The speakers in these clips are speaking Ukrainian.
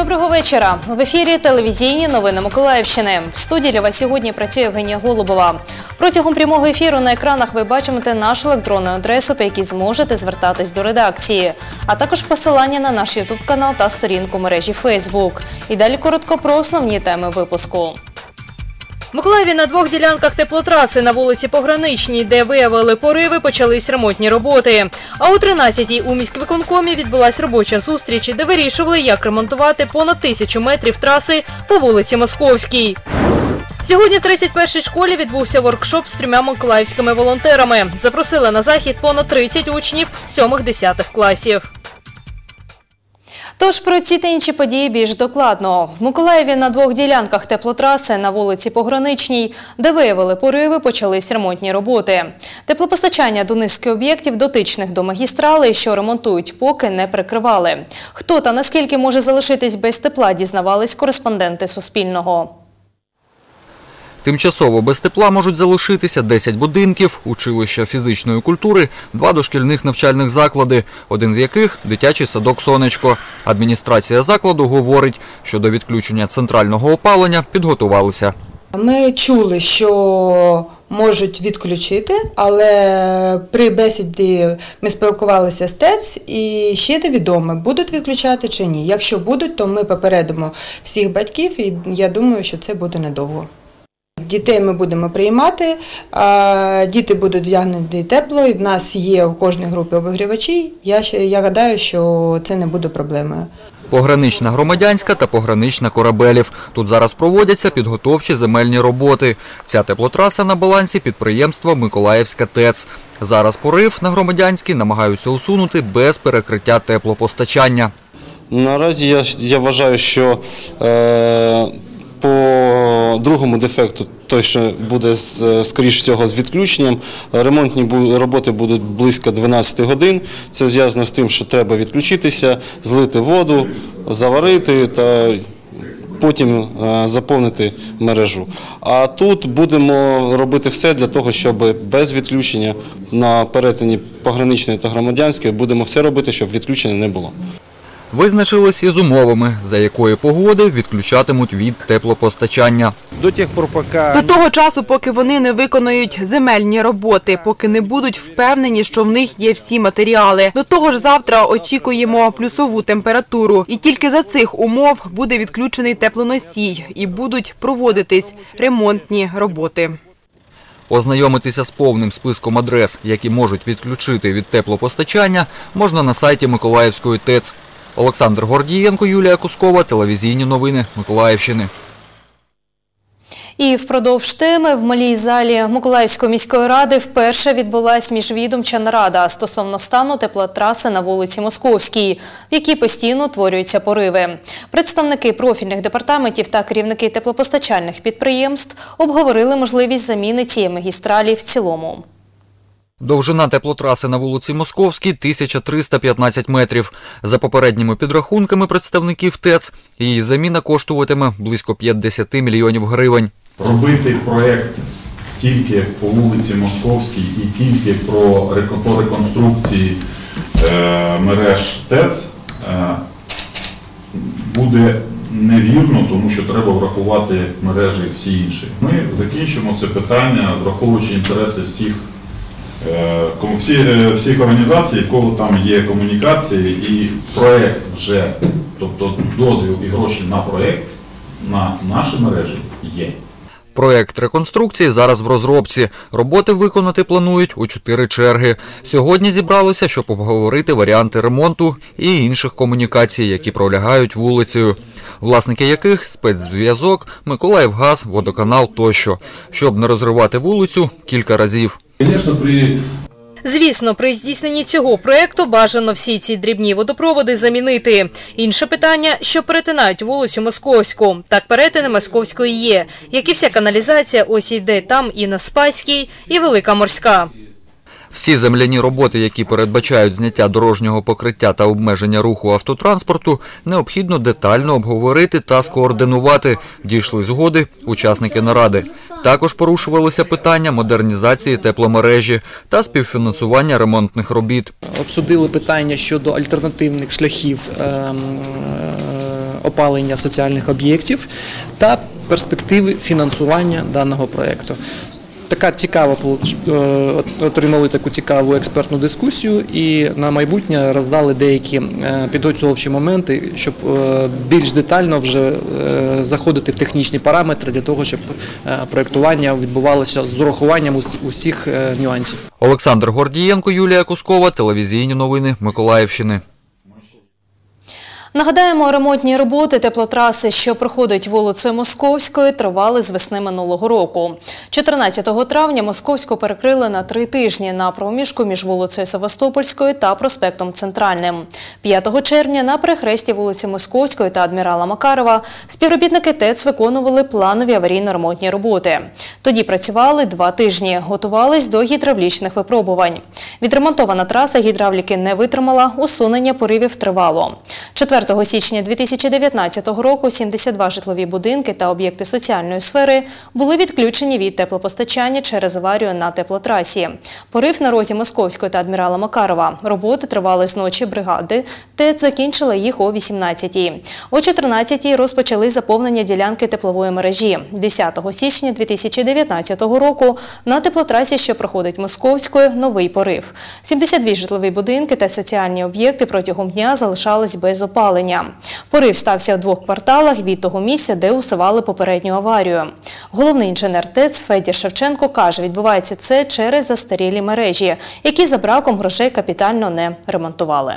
Доброго вечора. В ефірі телевізійні новини Миколаївщини. В студії для вас сьогодні працює Євгенія Голубова. Протягом прямого ефіру на екранах ви бачите нашу електронну адресу, по якій зможете звертатись до редакції, а також посилання на наш ютуб-канал та сторінку мережі Фейсбук. І далі коротко про основні теми випуску. В Миколаєві на двох ділянках теплотраси на вулиці Пограничній, де виявили пориви, почались ремонтні роботи. А о 13-й у міськвиконкомі відбулась робоча зустріч, де вирішували, як ремонтувати понад 1000 метрів траси по вулиці Московській. Сьогодні в 31-й школі відбувся воркшоп з 3 миколаївськими волонтерами. Запросили на захід понад 30 учнів 7-10 класів. Тож про ці та інші події більш докладно. В Миколаєві на двох ділянках теплотраси на вулиці Пограничній, де виявили пориви, почались ремонтні роботи. Теплопостачання до низки об'єктів, дотичних до магістрали, що ремонтують, поки не прикривали. Хто та наскільки може залишитись без тепла, дізнавались кореспонденти Суспільного. Тимчасово без тепла можуть залишитися 10 будинків, училища фізичної культури, 2 дошкільних навчальних заклади, один з яких – дитячий садок «Сонечко». Адміністрація закладу говорить, що до відключення центрального опалення підготувалися. Ми чули, що можуть відключити, але при бесіді ми спілкувалися з ТЕЦ і ще невідомо, будуть відключати чи ні. Якщо будуть, то ми попередимо всіх батьків і я думаю, що це буде недовго. Дітей ми будемо приймати, діти будуть вдягнені тепло, і в нас є у кожній групі обігрівачі. Я гадаю, що це не буде проблемою. Погранична Громадянська та погранична Корабелів. Тут зараз проводяться підготовчі земельні роботи. Ця теплотраса на балансі підприємства Миколаївська ТЕЦ. Зараз порив на Громадянській намагаються усунути без перекриття теплопостачання. Наразі я вважаю, що по другому дефекту, той, що буде, скоріш всього, з відключенням, ремонтні роботи будуть близько 12 годин. Це зв'язано з тим, що треба відключитися, злити воду, заварити та потім заповнити мережу. А тут будемо робити все для того, щоб без відключення на перетині Пограничної та Громадянської будемо все робити, щоб відключення не було. Визначились із умовами, за якої погоди відключатимуть від теплопостачання. До того часу, поки вони не виконують земельні роботи, поки не будуть впевнені, що в них є всі матеріали. До того ж, завтра очікуємо плюсову температуру. І тільки за цих умов буде відключений теплоносій і будуть проводитись ремонтні роботи. Ознайомитися з повним списком адрес, які можуть відключити від теплопостачання, можна на сайті Миколаївської ТЕЦ. Олександр Гордієнко, Юлія Кускова, телевізійні новини Миколаївщини. І впродовж теми в малій залі Миколаївської міської ради вперше відбулась міжвідомча нарада стосовно стану теплотраси на вулиці Московській, в якій постійно утворюються пориви. Представники профільних департаментів та керівники теплопостачальних підприємств обговорили можливість заміни цієї магістралі в цілому. Довжина теплотраси на вулиці Московській – 1315 метрів. За попередніми підрахунками представників ТЕЦ, її заміна коштуватиме близько 50 мільйонів гривень. Робити проєкт тільки по вулиці Московській і тільки по реконструкції мереж ТЕЦ буде невірно, тому що треба врахувати мережі всі інші. Ми закінчимо це питання, враховуючи інтереси всіх організацій, в кого там є комунікації, і проєкт вже, тобто дозвіл і гроші на проєкт, на наші мережі є. Проєкт реконструкції зараз в розробці. Роботи виконати планують у 4 черги. Сьогодні зібралися, щоб обговорити варіанти ремонту і інших комунікацій, які пролягають вулицею. Власники яких – спецзв'язок, Миколаївгаз, водоканал тощо. Щоб не розривати вулицю кілька разів. Звісно, при здійсненні цього проєкту бажано всі ці дрібні водопроводи замінити. Інше питання, що перетинають вулицю Московську. Так, перетини Московської є. Як і вся каналізація, ось йде там і на Спаській, і Велика Морська. Всі земляні роботи, які передбачають зняття дорожнього покриття та обмеження руху автотранспорту, необхідно детально обговорити та скоординувати. Дійшли згоди учасники наради. Також порушувалися питання модернізації тепломережі та співфінансування ремонтних робіт. Обсудили питання щодо альтернативних шляхів опалення соціальних об'єктів та перспективи фінансування даного проєкту. Така цікава, отримали таку цікаву експертну дискусію і на майбутнє роздали деякі підготовчі моменти, щоб більш детально вже заходити в технічні параметри для того, щоб проєктування відбувалося з урахуванням усіх нюансів. Олександр Гордієнко, Юлія Кускова, телевізійні новини Миколаївщини. Нагадаємо, ремонтні роботи теплотраси, що проходить вулицею Московською, тривали з весни минулого року. 14 травня Московську перекрили на 3 тижні на проміжку між вулицею Севастопольською та проспектом Центральним. 5 червня на перехресті вулиці Московської та адмірала Макарова співробітники ТЕЦ виконували планові аварійно-ремонтні роботи. Тоді працювали 2 тижні, готувались до гідравлічних випробувань. Відремонтована траса гідравліки не витримала, усунення поривів тривало. 4 січня 2019 року 72 житлові будинки та об'єкти соціальної сфери були відключені від теплопостачання через аварію на теплотрасі. Порив на розі Московської та адмірала Макарова. Роботи тривали з ночі бригади. ТЕЦ закінчила їх о 18-й. О 14-й розпочали заповнення ділянки теплової мережі. 10 січня 2019 року на теплотрасі, що проходить Московською, новий порив. 72 житлові будинки та соціальні об'єкти протягом дня залишались без опалення. Порив стався в 2 кварталах від того місця, де усували попередню аварію. Головний інженер ТЕЦ Федір Шевченко каже, відбувається це через застарілі мережі, які за браком грошей капітально не ремонтували.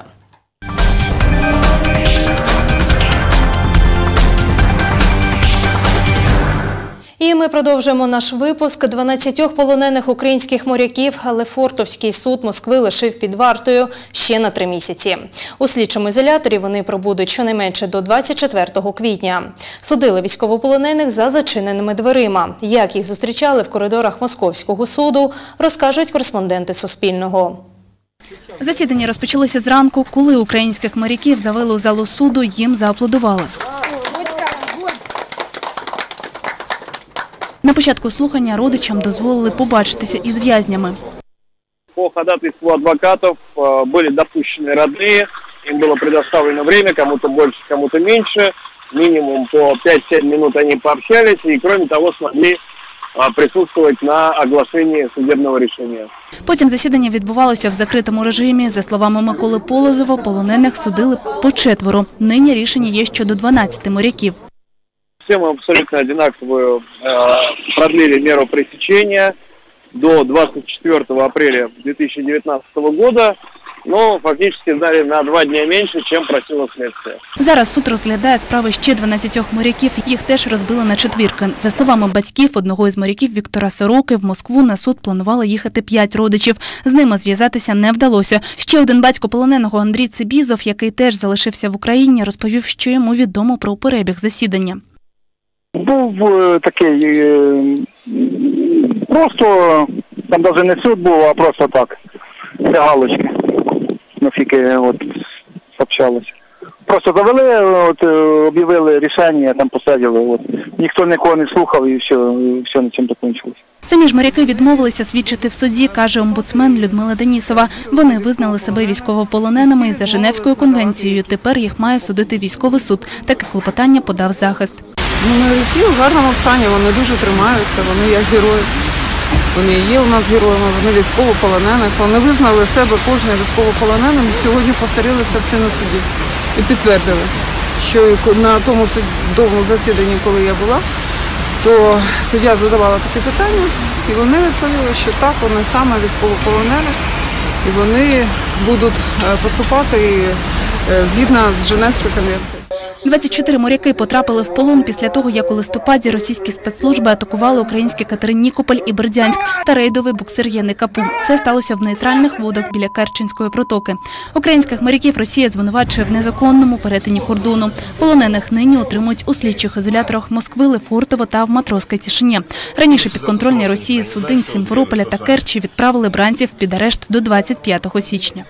І ми продовжуємо наш випуск. 12 полонених українських моряків Лефортовський суд Москви лишив під вартою ще на 3 місяці. У слідчому ізоляторі вони пробудуть щонайменше до 24 квітня. Судили військовополонених за зачиненими дверима. Як їх зустрічали в коридорах Московського суду, розкажуть кореспонденти Суспільного. Засідання розпочалося зранку, коли українських моряків завели у залу суду, їм зааплодували. На початку слухання родичам дозволили побачитися із в'язнями. По ходатайству адвокатов были допущены родные, им было предоставлено время, кому-то больше, кому-то меньше. Минимум по 5-7 минут они пообщались и, кроме того, смогли присутствовать на оглашении судебного решения. Потім засідання відбувалося в закритому режимі. За словами Миколи Полозова, полонених судили по 4. Нині рішення є щодо 12 моряків. Всем абсолютно одинаковую продлили меру пресечения до 24 апреля 2019 года, но фактически дали на 2 дня меньше, чем просило следствие. Зараз суд розглядає справи ще 12 моряків, їх теж розбили на 4. За словами батьків одного із моряків Віктора Сороки, в Москву на суд планували їхати 5 родичів. З ними зв'язатися не вдалося. Ще один батько полоненого Андрій Цибізов, який теж залишився в Україні, розповів, що йому відомо про перебіг засідання. Був такий, просто, там навіть не суд був, а просто так, для галочки, наскільки общалися. Просто завели, об'явили рішення, там посадили, ніхто нікого не слухав і все на цьому закінчилось. Самі ж моряки відмовилися свідчити в суді, каже омбудсмен Людмила Денісова. Вони визнали себе військовополоненими і за Женевською конвенцією тепер їх має судити військовий суд. Таке клопотання подав захист. Моряки в гарному стані, вони дуже тримаються, вони як герої. Вони є у нас героями, вони військовополонених. Вони визнали себе кожним військовополоненим і сьогодні повторили це все на суді. І підтвердили, що на тому судовому засіданні, коли я була, то суддя задавала такі питання, і вони відповіли, що так, вони саме військовополонені, і вони будуть поступати згідно з Женевською конвенцією. 24 моряки потрапили в полон після того, як у листопаді російські спецслужби атакували українські катери «Нікополь» і «Бердянськ» та рейдовий буксир «Яникапу». Це сталося в нейтральних водах біля Керченської протоки. Українських моряків Росія звинувачує в незаконному перетині кордону. Полонених нині утримують у слідчих ізоляторах Москви, Лефортово та в Матросській Тишині. Раніше підконтрольні Росії судин з Сімферополя та Керчі відправили бранців під арешт до 25 січня.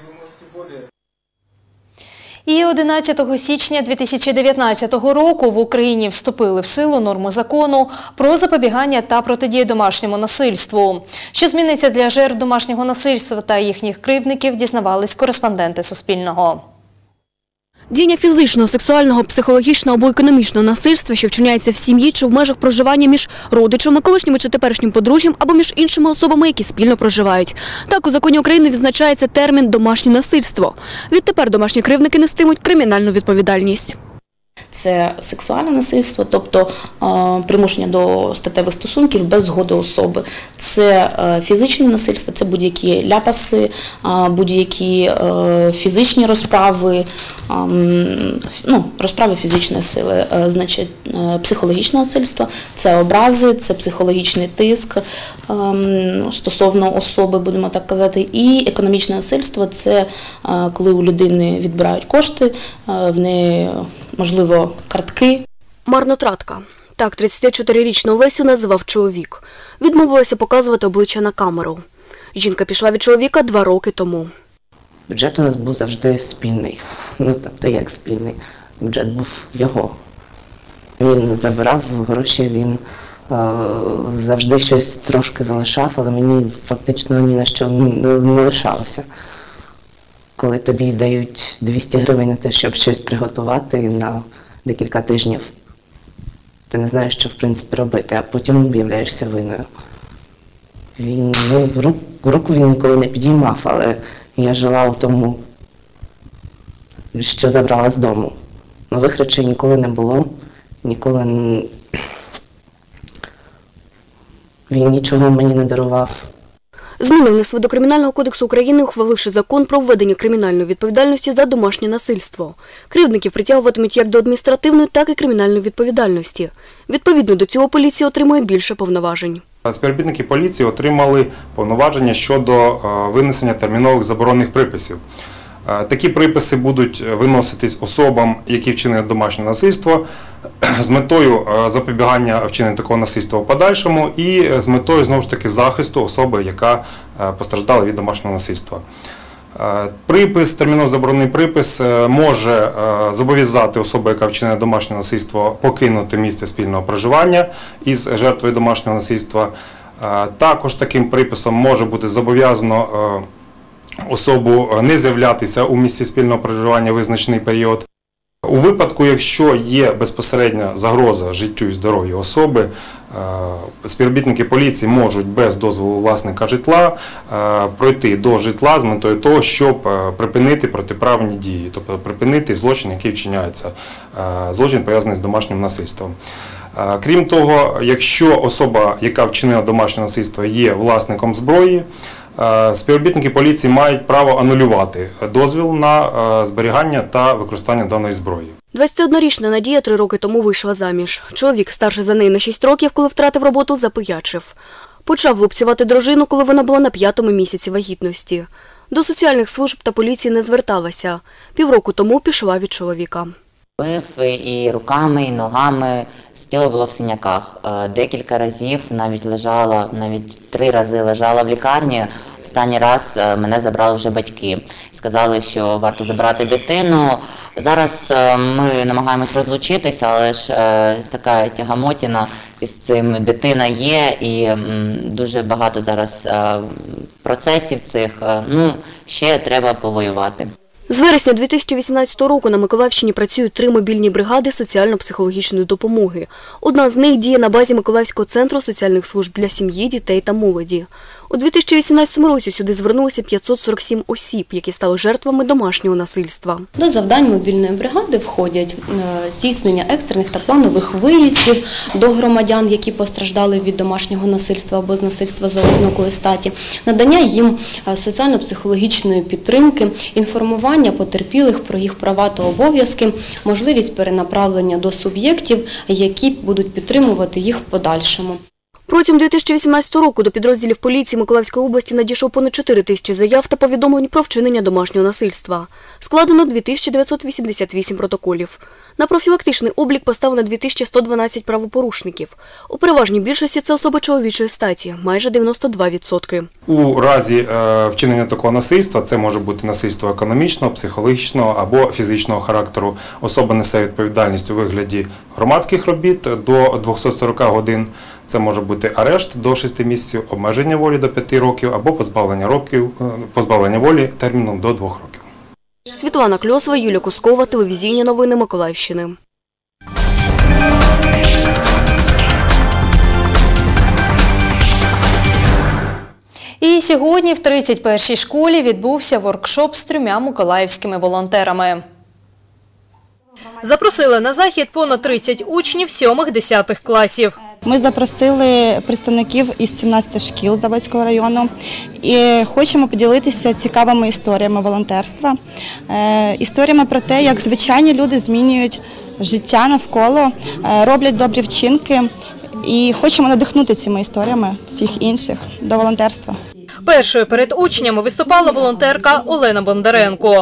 І 11 січня 2019 року в Україні вступили в силу норми закону про запобігання та протидію домашньому насильству. Що зміниться для жертв домашнього насильства та їхніх кривдників, дізнавались кореспонденти Суспільного. Діяння фізичного, сексуального, психологічного або економічного насильства, що вчиняється в сім'ї чи в межах проживання між родичами, колишніми чи теперішнім подружжям або між іншими особами, які спільно проживають. Так, у законі України відзначається термін «домашнє насильство». Відтепер домашні кривдники нестимуть кримінальну відповідальність. Це сексуальне насильство, тобто примушення до статевих стосунків без згоди особи. Це фізичне насильство, це будь-які ляпаси, будь-які фізичні розправи, розправи фізичної сили. Значить, психологічне насильство – це образи, це психологічний тиск стосовно особи, будемо так казати. І економічне насильство – це коли у людини відбирають кошти, в неї, можливо, картки. Марнотратка. Так 34-річну Олесю називав чоловік. Відмовилася показувати обличчя на камеру. Жінка пішла від чоловіка 2 роки тому. Бюджет у нас був завжди спільний. Тобто як спільний? Бюджет був його. Він забирав гроші, він завжди щось трошки залишав, але мені фактично ні на що не лишалося. Коли тобі дають 200 гривень на те, щоб щось приготувати на декілька тижнів, ти не знаєш, що в принципі робити, а потім виявляєшся винною. Він, руку він ніколи не підіймав, але я жила у тому, що забрала з дому. Нових речей ніколи не було, ніколи він нічого мені не дарував. Зміни внесли до Кримінального кодексу України, ухваливши закон про введення кримінальної відповідальності за домашнє насильство. Кривдників притягуватимуть як до адміністративної, так і кримінальної відповідальності. Відповідно до цього поліція отримує більше повноважень. Співробітники поліції отримали повноваження щодо винесення термінових заборонних приписів. Такі приписи будуть виноситись особам, які вчинили домашнє насильство, з метою запобігання вчиненню такого насильства в подальшому і з метою, знову ж таки, захисту особи, яка постраждала від домашнього насильства. Припис, терміново заборонений припис може зобов'язати особу, яка вчинила домашнє насильство, покинути місце спільного проживання із жертвою домашнього насильства. Також таким приписом може бути зобов'язано особу не з'являтися у місці спільного проживання визначений період. У випадку, якщо є безпосередня загроза життю і здоров'ю особи, співробітники поліції можуть без дозволу власника житла пройти до житла з метою того, щоб припинити протиправні дії, тобто припинити злочин, який вчиняється, злочин пов'язаний з домашнім насильством. Крім того, якщо особа, яка вчинила домашнє насильство, є власником зброї, співробітники поліції мають право анулювати дозвіл на зберігання та використання даної зброї. 21-річна Надія 3 роки тому вийшла заміж. Чоловік, старший за неї на 6 років, коли втратив роботу, запоячив. Почав лупцювати дружину, коли вона була на 5-му місяці вагітності. До соціальних служб та поліції не зверталася. Півроку тому пішла від чоловіка. Бив і руками, і ногами, тіло було в синяках. Декілька разів навіть 3 рази лежала в лікарні. Останній раз мене забрали вже батьки. Сказали, що варто забрати дитину. Зараз ми намагаємось розлучитися, але ж така тягамотіна із цим. Дитина є і дуже багато зараз процесів цих. Ще треба повоювати. З вересня 2018 року на Миколаївщині працюють 3 мобільні бригади соціально-психологічної допомоги. Одна з них діє на базі Миколаївського центру соціальних служб для сім'ї, дітей та молоді. У 2018 році сюди звернулося 547 осіб, які стали жертвами домашнього насильства. До завдань мобільної бригади входять здійснення екстрених та планових виїздів до громадян, які постраждали від домашнього насильства або з насильства за ознакою статі, надання їм соціально-психологічної підтримки, інформування потерпілих про їх права та обов'язки, можливість перенаправлення до суб'єктів, які будуть підтримувати їх в подальшому. Протягом 2018 року до підрозділів поліції Миколаївської області надійшло понад 4 тисячі заяв та повідомлень про вчинення домашнього насильства. Складено 2988 протоколів. На профілактичний облік поставлено 2112 правопорушників. У переважній більшості це особи чоловічої статі – майже 92%. У разі вчинення такого насильства, це може бути насильство економічного, психологічного або фізичного характеру, особа несе відповідальність у вигляді громадських робіт до 240 годин. Це може бути арешт до 6 місяців, обмеження волі до 5 років або позбавлення волі терміном до 2 років. Світлана Кльосова, Юлія Кускова, телевізійні новини Миколаївщини. І сьогодні в 31-й школі відбувся воркшоп з 3 миколаївськими волонтерами. Запросили на захід понад 30 учнів 7-10 класів. Ми запросили представників із 17 шкіл Заводського району і хочемо поділитися цікавими історіями волонтерства, історіями про те, як звичайні люди змінюють життя навколо, роблять добрі вчинки і хочемо надихнути цими історіями всіх інших до волонтерства. Першою перед учнями виступала волонтерка Олена Бондаренко.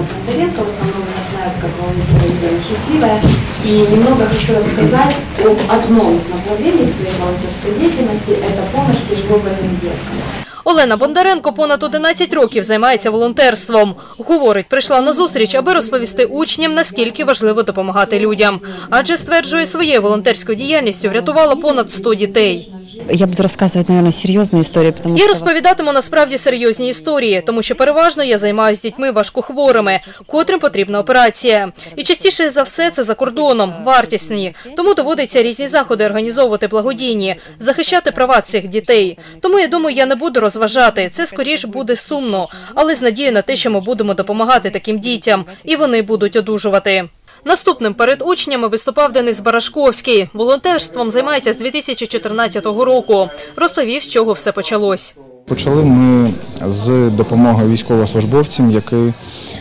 И немного хочу рассказать об одном из направлений своей волонтерской деятельности – это помощь тяжело больным деткам. Олена Бондаренко понад 11 років займається волонтерством. Говорить, прийшла на зустріч, аби розповісти учням, наскільки важливо допомагати людям. Адже, стверджує, своєю волонтерською діяльністю врятувала понад 100 дітей. Я буду рассказывать, наверное, серьезные истории, потому Я что... розповідатиму насправді серйозні історії, тому що переважно я займаюся з дітьми важкохворими, котрим потрібна операція. І частіше за все це за кордоном, вартісні. Тому доводиться різні заходи організовувати благодійні, захищати права цих дітей. Тому я думаю, я не буду розважати, це скоріш буде сумно, але з надією на те, що ми будемо допомагати таким дітям, і вони будуть одужувати. Наступним перед учнями виступав Денис Барашковський. Волонтерством займається з 2014 року. Розповів, з чого все почалось. Почали ми з допомоги військовослужбовцям, які в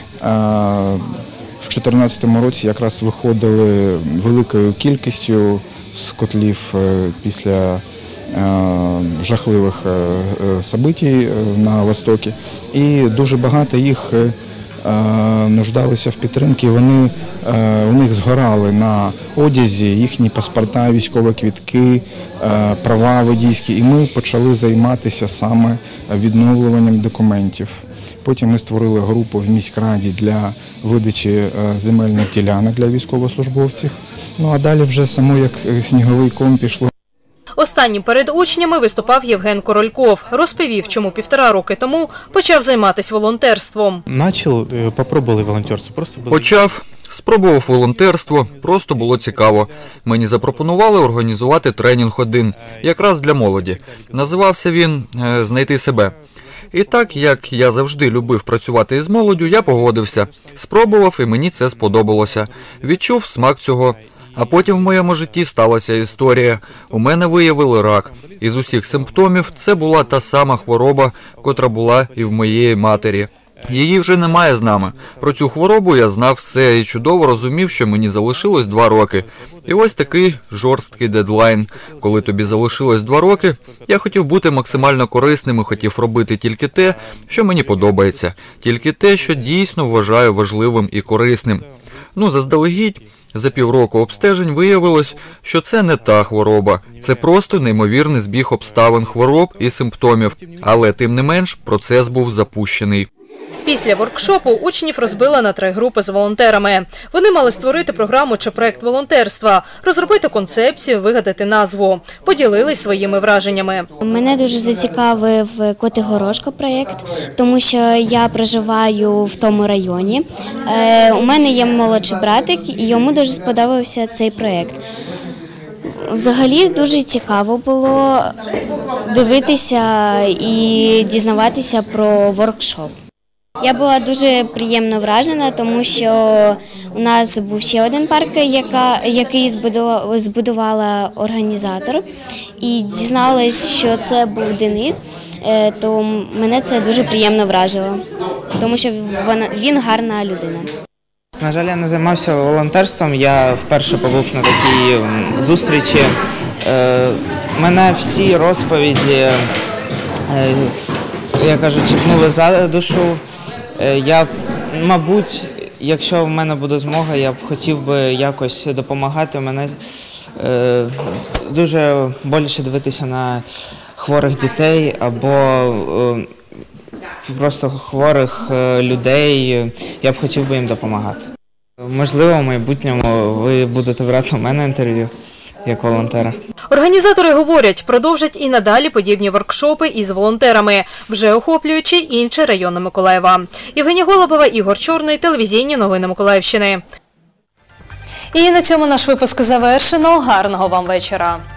2014 році якраз виходили великою кількістю з котлів після жахливих событий на Востокі. І дуже багато їх нуждалися в підтримці, у них згорали на одязі їхні паспорта, військові квитки, права водійські, і ми почали займатися саме відновлюванням документів. Потім ми створили групу в міськраді для видачі земельних ділянок для військовослужбовців. Ну а далі вже само як сніговий ком пішло. Останнім перед учнями виступав Євген Корольков. Розповів, чому 1,5 роки тому почав займатися волонтерством. Спробував волонтерство, просто було цікаво. Мені запропонували організувати тренінг один, якраз для молоді. Називався він «Знайти себе». І так, як я завжди любив працювати із молоддю, я погодився. Спробував, і мені це сподобалося. Відчув смак цього. А потім в моєму житті сталася історія. У мене виявили рак. Із усіх симптомів це була та сама хвороба, котра була і в моєї матері. Її вже немає з нами. Про цю хворобу я знав все і чудово розумів, що мені залишилось 2 роки. І ось такий жорсткий дедлайн. Коли тобі залишилось 2 роки, я хотів бути максимально корисним і хотів робити тільки те, що мені подобається. Тільки те, що дійсно вважаю важливим і корисним. Заздалегідь, за 1,5 року обстежень виявилось, що це не та хвороба. Це просто неймовірний збіг обставин хвороб і симптомів. Але, тим не менш, процес був запущений. Після воркшопу учнів розбили на 3 групи з волонтерами. Вони мали створити програму чи проєкт волонтерства, розробити концепцію, вигадати назву. Поділились своїми враженнями. Мене дуже зацікавив Котигорошко проєкт, тому що я проживаю в тому районі. У мене є молодший братик, і йому дуже сподобався цей проєкт. Взагалі дуже цікаво було дивитися і дізнаватися про воркшоп. Я була дуже приємно вражена, тому що у нас був ще один парк, який збудувала організатор. І дізналась, що це був Денис, то мене це дуже приємно вражило, тому що він гарна людина. На жаль, я не займався волонтерством, я вперше побув на такій зустрічі. Мене всі розповіді, я кажу, чіпнули за душу. Я, мабуть, якщо в мене буде змога, я б хотів би якось допомагати. Мене дуже боляче дивитися на хворих дітей або просто хворих людей. Я б хотів би їм допомагати. Можливо, в майбутньому ви будете брати у мене інтерв'ю. як волонтера. Організатори говорять, продовжать і надалі подібні воркшопи із волонтерами, вже охоплюючи інші райони Миколаєва. Євгенія Голубова, Ігор Чорний, телевізійні новини Миколаївщини. І на цьому наш випуск завершено. Гарного вам вечора.